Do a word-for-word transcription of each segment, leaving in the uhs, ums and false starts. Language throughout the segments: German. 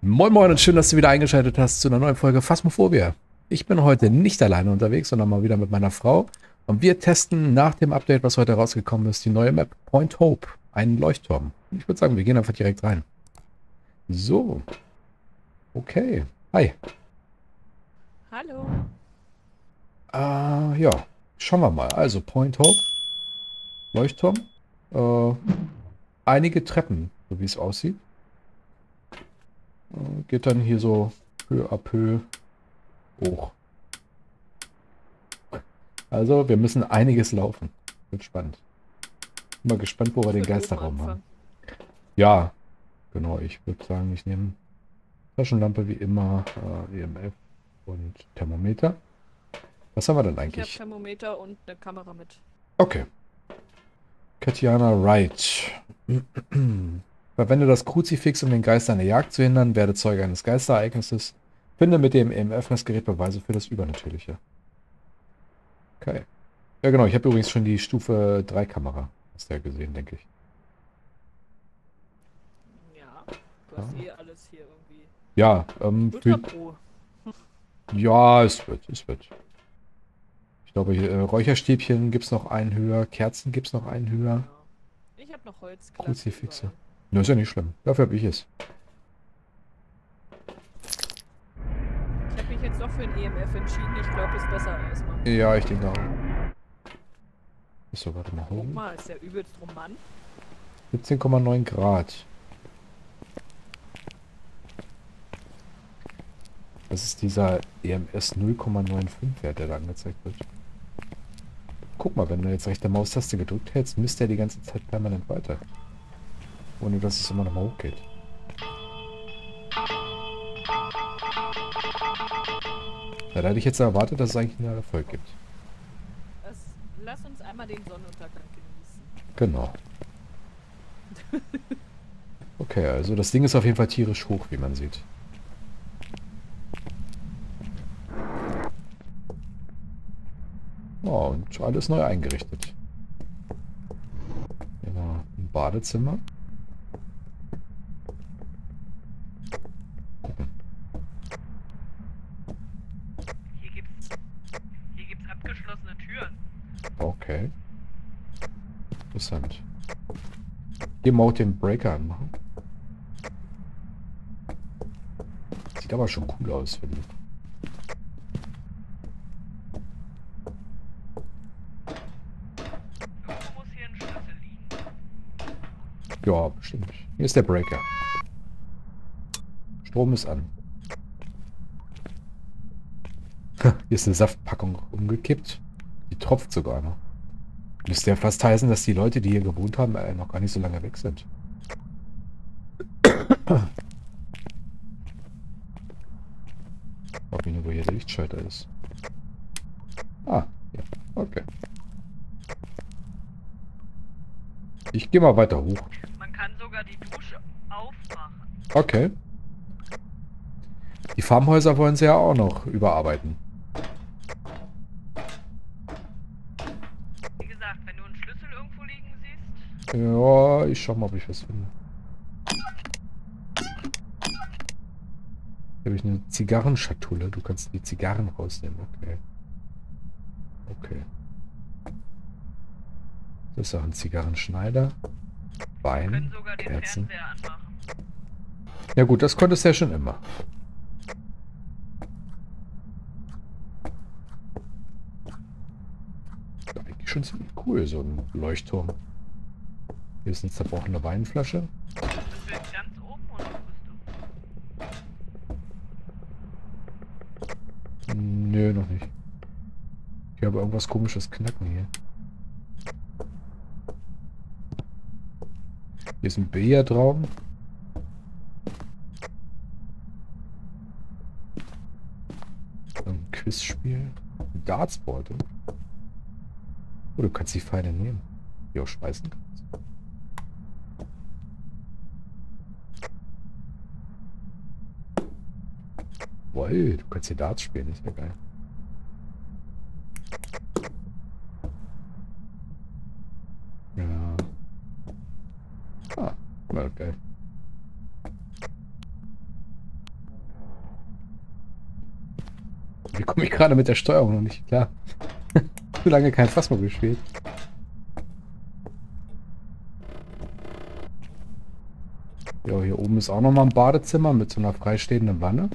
Moin Moin und schön, dass du wieder eingeschaltet hast zu einer neuen Folge Phasmophobia. Ich bin heute nicht alleine unterwegs, sondern mal wieder mit meiner Frau. Und wir testen nach dem Update, was heute rausgekommen ist, die neue Map Point Hope, einen Leuchtturm. Ich würde sagen, wir gehen einfach direkt rein. So. Okay. Hi. Hallo. Äh, ja. Schauen wir mal. Also Point Hope. Leuchtturm. Äh, einige Treppen, so wie es aussieht. Äh, geht dann hier so peu à peu hoch. Also, wir müssen einiges laufen. Wird spannend. Bin mal gespannt, wo wir den Ich würd oben Geisterraum haben. anfangen. Ja, genau. Ich würde sagen, ich nehme Taschenlampe wie immer, äh, E M F und Thermometer. Was haben wir denn Ich habe eigentlich? Thermometer und eine Kamera mit. Okay. Katjana Wright. Verwende das Kruzifix, um den Geist einer Jagd zu hindern. Werde Zeuge eines Geisterereignisses. Finde mit dem E M F-Messgerät Beweise für das Übernatürliche. Okay. Ja, genau. Ich habe übrigens schon die Stufe drei Kamera. Hast du ja gesehen, denke ich. Ja, du hast eh alles hier irgendwie. Ja, ähm, Ultra für, Pro. ja, es wird, es wird. Ich glaube, hier, äh, Räucherstäbchen gibt es noch einen höher, Kerzen gibt es noch einen höher, Ja. Ich habe noch Holzklasse Kruzifixe. überall. Ne, ist ja nicht schlimm. Dafür habe ich es. Ich habe mich jetzt doch für ein E M F entschieden. Ich glaube, ist besser erstmal. Ja, ich denke auch. So, warte mal. Guck mal, ist der übelst Roman. siebzehn Komma neun Grad. Das ist dieser E M S null Komma fünfundneunzig Wert, der da angezeigt wird. Guck mal, wenn du jetzt rechte Maustaste gedrückt hältst, misst er die ganze Zeit permanent weiter. Ohne dass es immer noch mal hochgeht. Ja, da hätte ich jetzt erwartet, dass es eigentlich einen Erfolg gibt. Das, lass uns einmal den Sonnenuntergang genießen. Genau. Okay, also das Ding ist auf jeden Fall tierisch hoch, wie man sieht. Oh, und alles neu eingerichtet. Ja, ein Badezimmer. Gucken. Hier gibt's, hier gibt's abgeschlossene Türen. Okay. Interessant. Hier mal auch den Breaker anmachen. Sieht aber schon cool aus, finde ich. Irgendwo muss hier ein Schlüssel liegen. Ja, bestimmt. Hier ist der Breaker. Strom ist an. Hier ist eine Saftpackung umgekippt. Die tropft sogar noch. Müsste ja fast heißen, dass die Leute, die hier gewohnt haben, äh, noch gar nicht so lange weg sind. Ob ich nur, wo hier der Lichtschalter ist. Ah, ja. Okay. Ich gehe mal weiter hoch. Man kann sogar die Dusche aufmachen. Okay. Die Farmhäuser wollen sie ja auch noch überarbeiten. Wie gesagt, wenn du einen Schlüssel irgendwo liegen siehst. Ja, ich schau mal, ob ich was finde. Hier habe ich eine Zigarrenschatulle. Du kannst die Zigarren rausnehmen. Okay. Okay. Das ist auch ein Zigarrenschneider. Wir können Wein. sogar den Kerzen. Fernseher anmachen. Ja gut, das konntest du ja schon immer. Das ist eigentlich schon ziemlich cool, so ein Leuchtturm. Hier ist eine zerbrochene Weinflasche. Sind wir jetzt ganz oben oder wo bist du? Nö, noch nicht. Ich habe irgendwas komisches knacken hier. Hier ist ein Billardraum. Ein Quizspiel. Ein Dartsboard. Oh, du kannst die Pfeile nehmen. Die auch schmeißen kannst. Woll, du kannst hier Darts spielen, ist ja geil. Ja. Ah, war geil. Wie komme ich gerade mit der Steuerung noch nicht klar? Zu lange kein Phasma gespielt. Ja, hier oben ist auch nochmal ein Badezimmer mit so einer freistehenden Wanne.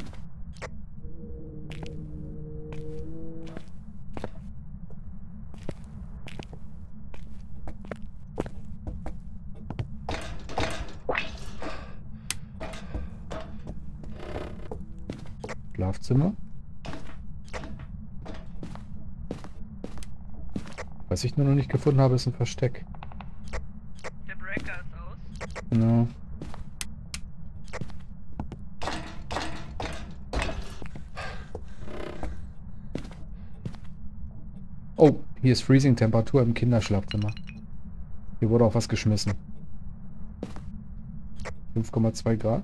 Schlafzimmer. Was ich nur noch nicht gefunden habe, ist ein Versteck. Der Breaker ist aus. Genau. Oh, hier ist Freezing-Temperatur im Kinderschlafzimmer. Hier wurde auch was geschmissen. fünf Komma zwei Grad.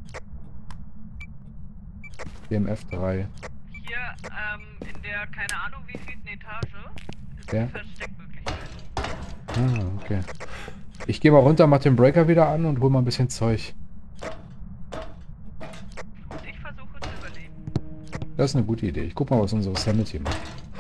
E M F drei. Hier, ähm, in der, keine Ahnung wie vielten Etage, ist Ja. eine Versteckmöglichkeit. Ah, okay. Ich gehe mal runter, mach den Breaker wieder an und hol mal ein bisschen Zeug. Und ich versuche zu überleben. Das ist eine gute Idee. Ich guck mal, was unsere Sanity macht.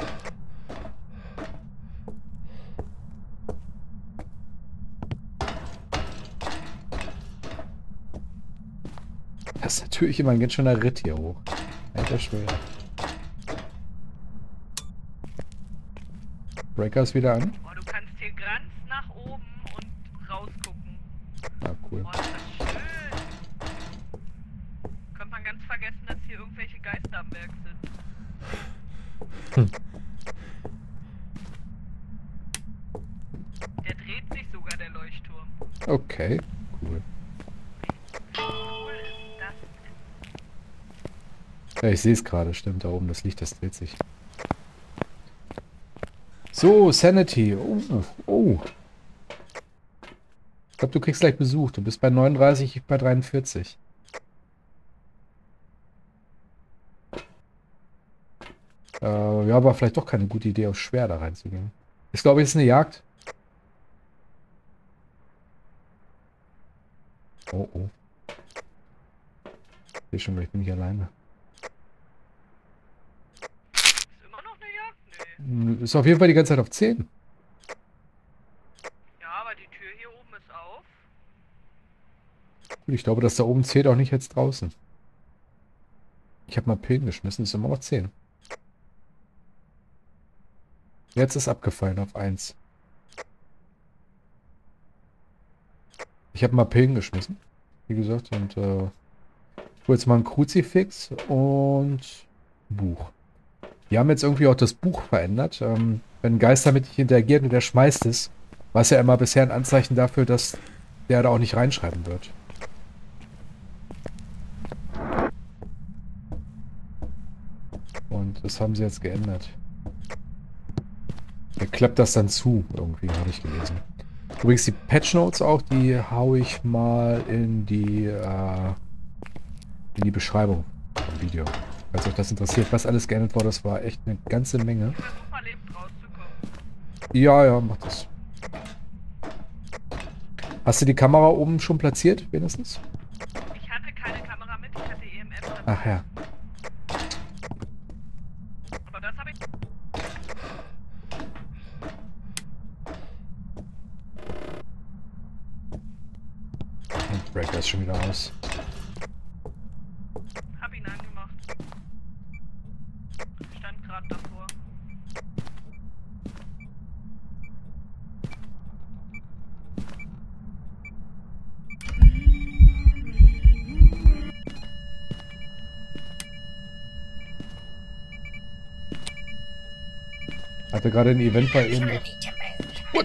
Das ist natürlich immer ein ganz schöner Ritt hier hoch. Alter Schwede. Breaker ist wieder an. Oh, du kannst hier ganz nach oben und rausgucken. Ah, cool. Oh, ist das schön. Könnte man ganz vergessen, dass hier irgendwelche Geister am Werk sind. Hm. Der dreht sich sogar, der Leuchtturm. Okay, cool. Wie cool ist das denn? Ja, ich sehe es gerade. Stimmt, da oben das Licht, das dreht sich. So, Sanity. Oh, oh. Ich glaube, du kriegst gleich Besuch. Du bist bei neununddreißig, ich bei dreiundvierzig. Äh, ja, aber vielleicht doch keine gute Idee, auf schwer da reinzugehen. Ist, glaube ich, jetzt eine Jagd. Oh, oh. Ich sehe schon, gleich bin ich alleine. Ist immer noch eine Jagd? Nee. Hm, ist auf jeden Fall die ganze Zeit auf zehn. Ja, aber die Tür hier oben ist auf. Ich glaube, das da oben zählt auch nicht jetzt draußen. Ich habe mal Pillen geschmissen, ist immer noch zehn. Jetzt ist abgefallen auf eins. Ich habe mal Pillen geschmissen, wie gesagt, und äh, ich hole jetzt mal ein Kruzifix und ein Buch. Wir haben jetzt irgendwie auch das Buch verändert. Ähm, wenn ein Geist damit nicht interagiert und der schmeißt es, war es ja immer bisher ein Anzeichen dafür, dass der da auch nicht reinschreiben wird. Und das haben sie jetzt geändert. Er klappt das dann zu, irgendwie, habe ich gelesen. Übrigens die Patch Notes auch, die haue ich mal in die, äh, in die Beschreibung vom Video. Falls euch das interessiert, was alles geändert wurde, das war echt eine ganze Menge. Ich versuch mal lebend rauszukommen. Ja, ja, mach das. Hast du die Kamera oben schon platziert, wenigstens? Ich hatte keine Kamera mit, ich hatte E M F dabei. Ach ja. Aber das habe ich... Und Breaker ist schon wieder aus. Hab ihn angemacht. Stand gerade davor. Hatte gerade ein Event bei ihm. What?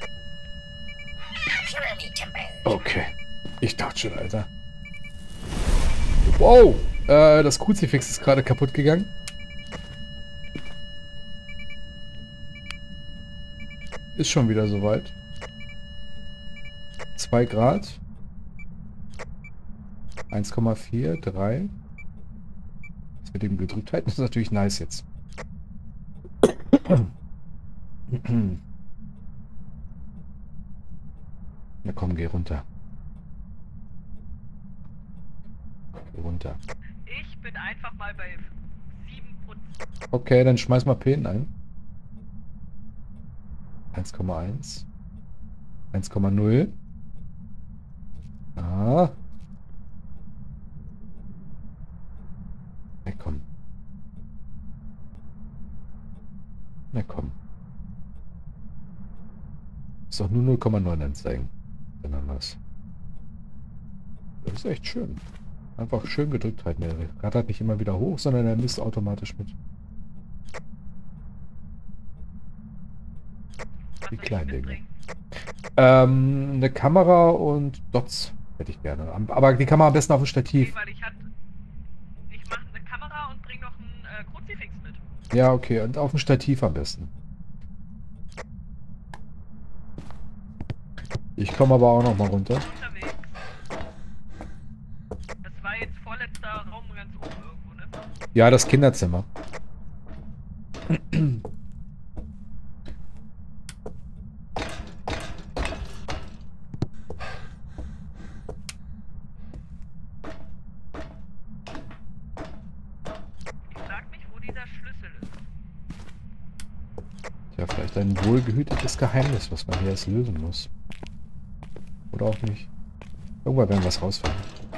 Okay. Ich dachte schon, Alter. Wow! Äh, das Kruzifix ist gerade kaputt gegangen. Ist schon wieder soweit. zwei Grad. eins Komma vier, drei. Das mit dem Gedrücktheiten ist natürlich nice jetzt. Na komm, geh runter. Geh runter. Ich bin einfach mal bei sieben Okay, dann schmeiß mal P ein. eins Komma eins. eins Komma null. Ah. Na komm. Na komm. Ist doch nur null Komma neun anzeigen. Wenn dann was. Das ist echt schön. Einfach schön gedrückt halten. Der rattert nicht immer wieder hoch, sondern er misst automatisch mit. Die kleinen Dinge. Ähm, eine Kamera und Dots hätte ich gerne. Aber die Kamera am besten auf dem Stativ. Okay, weil ich hatte, ich mache eine Kamera und bringe noch einen äh, Kruzifix mit. Ja, okay. Und auf dem Stativ am besten. Ich komme aber auch noch mal runter. Unterwegs. Das war jetzt vorletzter Raum ganz oben irgendwo, ne? Ja, das Kinderzimmer. Ja, vielleicht ein wohlgehütetes Geheimnis, was man hier erst lösen muss. Oder auch nicht. Irgendwann werden wir es rausfinden.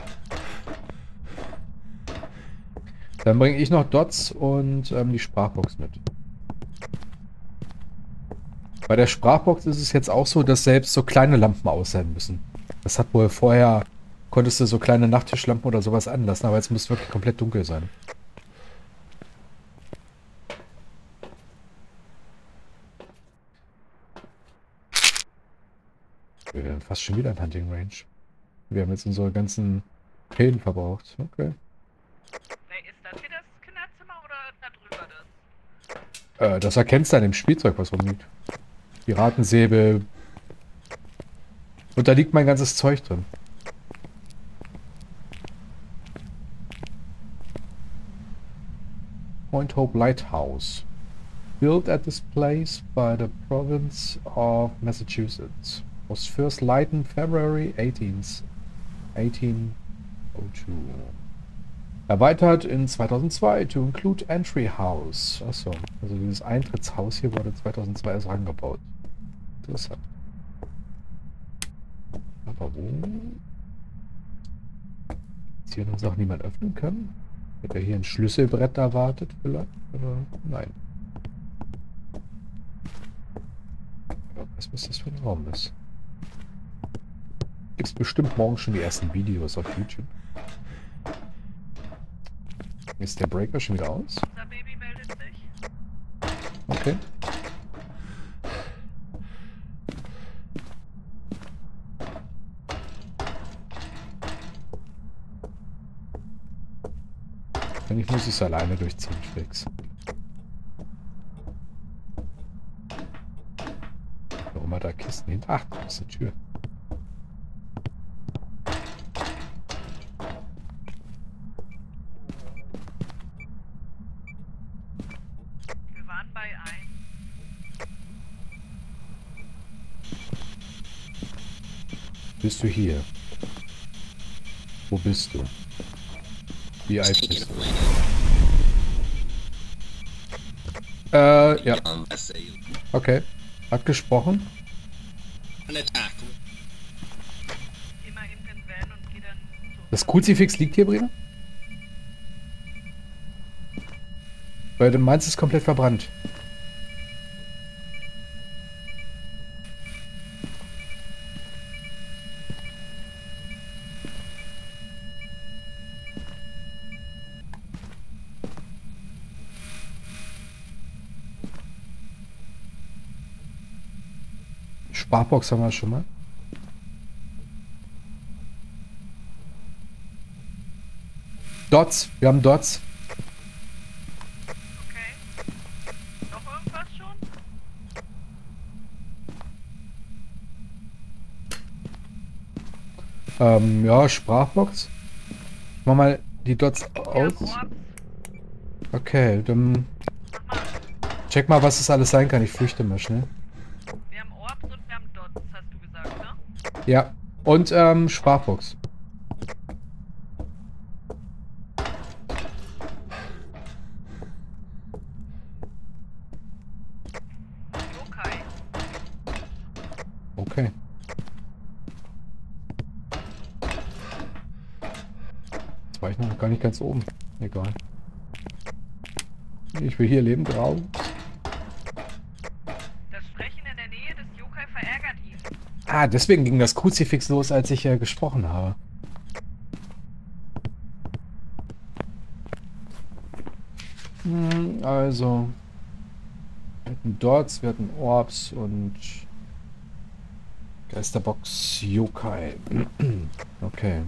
Dann bringe ich noch Dots und ähm, die Sprachbox mit. Bei der Sprachbox ist es jetzt auch so, dass selbst so kleine Lampen aus sein müssen. Das hat wohl vorher, konntest du so kleine Nachttischlampen oder sowas anlassen, aber jetzt muss es wirklich komplett dunkel sein. Wir werden fast schon wieder ein Hunting Range. Wir haben jetzt unsere ganzen Pillen verbraucht. Okay. Ist das hier das Kinderzimmer oder da drüber das? Äh, das erkennst du an dem Spielzeug, was rumliegt. Piratensäbel. Und da liegt mein ganzes Zeug drin. Point Hope Lighthouse. Built at this place by the province of Massachusetts. Was first lightened February eighteenth, eighteen oh two. Erweitert in zweitausendzwei to include Entry House. Achso, also dieses Eintrittshaus hier wurde zweitausendzwei erst rangebaut. Interessant. Aber wo? Ist hier noch Sachen, die man öffnen kann? Hätte hier ein Schlüsselbrett erwartet vielleicht? Oder? Nein. Aber was was das für ein Raum ist. Gibt es bestimmt morgen schon die ersten Videos auf YouTube. Ist der Breaker schon wieder aus? Unser Baby meldet sich. Okay. Eigentlich muss ich es alleine durchziehen, Fix. Warum hat er Kisten hinter? Ach, das ist eine Tür. Wir waren bei ein. Bist du hier? Wo bist du? Wie alt bist du? Äh, ja. Okay. Hat gesprochen? Das Kruzifix liegt hier, Brina? Weil du meinst, es ist komplett verbrannt. Sprachbox haben wir schon mal. Dots, wir haben Dots. Okay. Noch irgendwas schon? Ähm, ja, Sprachbox. Ich mach mal die Dots aus. Okay, dann check mal, was das alles sein kann. Ich flüchte mal schnell. Wir haben Orbs und wir haben Dots, hast du gesagt, ne? Ja, und ähm, Sprachbox. war ich noch gar nicht ganz oben. Egal. Ich will hier lebend raus. Das Sprechen in der Nähe des Yokai verärgert ihn. Ah, deswegen ging das Kruzifix los, als ich äh, gesprochen habe. Hm, also... Wir hatten Dots, wir hatten Orbs und... Geisterbox Yokai. Okay.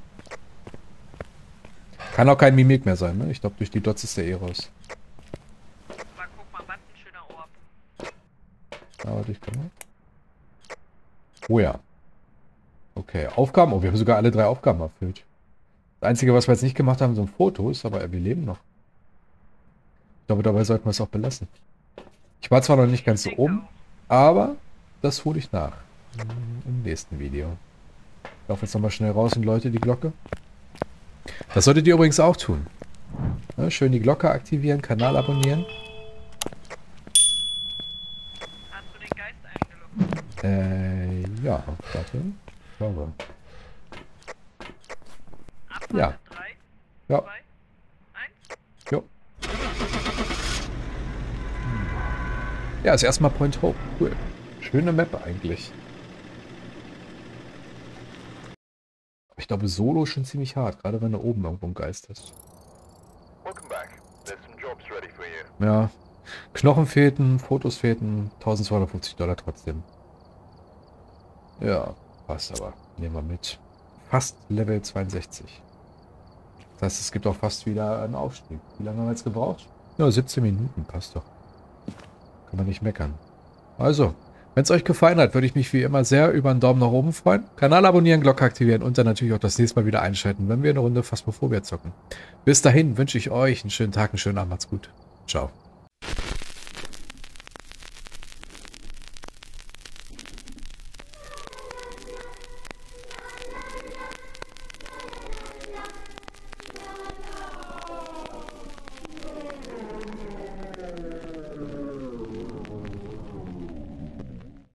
Kann auch kein Mimik mehr sein, ne? Ich glaube, durch die Dots ist der eh raus. Aber guck mal, was ein schöner Orb. Aber ich kann mal. Oh ja. Okay, Aufgaben. Oh, wir haben sogar alle drei Aufgaben erfüllt. Das Einzige, was wir jetzt nicht gemacht haben, sind Fotos, aber wir leben noch. Ich glaube, dabei sollten wir es auch belassen. Ich war zwar noch nicht ganz so oben, aber das hole ich nach. Im nächsten Video. Ich laufe jetzt nochmal schnell raus und läute die Glocke. Das solltet ihr übrigens auch tun. Ja, schön die Glocke aktivieren, Kanal abonnieren. Hast du den Geist eingeloggt? Äh, ja, warte. Ich glaube. Abfahrt Ja. in drei, Ja. zwei, eins. Jo. Ja, ist erstmal Point Hope. Cool. Schöne Map eigentlich. Ich glaube, Solo ist schon ziemlich hart, gerade wenn du oben irgendwo ein Geist ist. Ja. Knochen fehlten, Fotos fehlten, eintausendzweihundertfünfzig Dollar trotzdem. Ja, passt aber. Nehmen wir mit. Fast Level zweiundsechzig. Das heißt, es gibt auch fast wieder einen Aufstieg. Wie lange haben wir jetzt gebraucht? Ja, siebzehn Minuten, passt doch. Kann man nicht meckern. Also, wenn es euch gefallen hat, würde ich mich wie immer sehr über einen Daumen nach oben freuen. Kanal abonnieren, Glocke aktivieren und dann natürlich auch das nächste Mal wieder einschalten, wenn wir eine Runde Phasmophobia zocken. Bis dahin wünsche ich euch einen schönen Tag, einen schönen Abend, macht's gut. Ciao.